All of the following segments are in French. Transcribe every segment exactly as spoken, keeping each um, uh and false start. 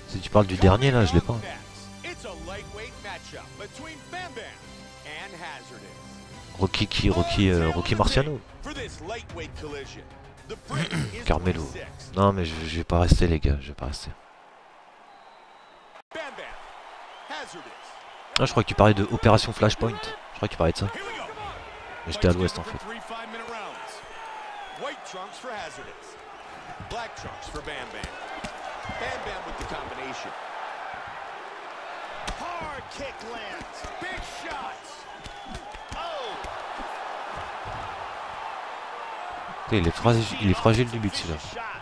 Si tu parles du dernier là, je l'ai pas. Rocky qui Rocky euh, Rocky Marciano. Carmelo. Non mais je, je vais pas rester les gars, je vais pas rester. Ah, je crois que tu parlais de Opération Flashpoint. Je crois que tu parlais de ça. Mais j'étais à l'ouest en fait. Il est fragile, il est fragile du but celui-là.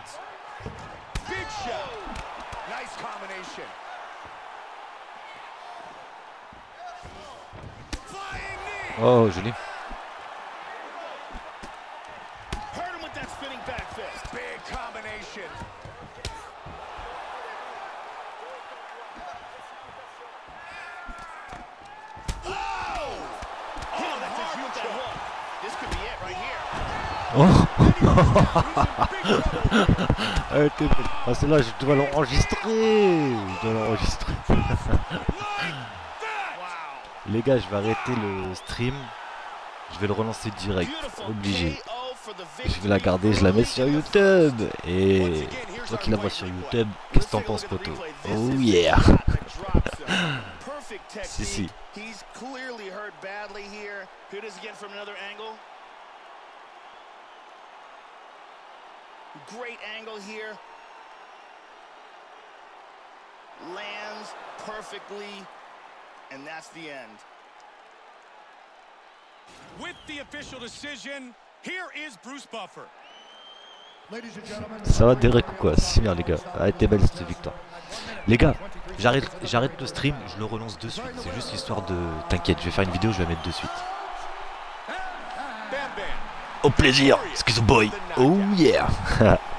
Oh, joli. Oh. Elle était belle. Ah, celle-là, je dois l'enregistrer. Je dois l'enregistrer. Les gars, je vais arrêter le stream. Je vais le relancer direct. Obligé. Je vais la garder, je la mets sur YouTube. Et toi qui la vois sur YouTube, qu'est-ce que t'en penses, poto? Oh yeah. Si, si. Great angle here. Lands perfectly, and that's the end. With the official decision, here is Bruce Buffer. Ça va Derek ou quoi? C'est bien les gars. Ah, elle était belle cette victoire. Les gars, j'arrête j'arrête le stream, je le relance de suite. C'est juste histoire de... T'inquiète, je vais faire une vidéo, je vais la mettre de suite. Au plaisir, Schizo Boy. Oh yeah.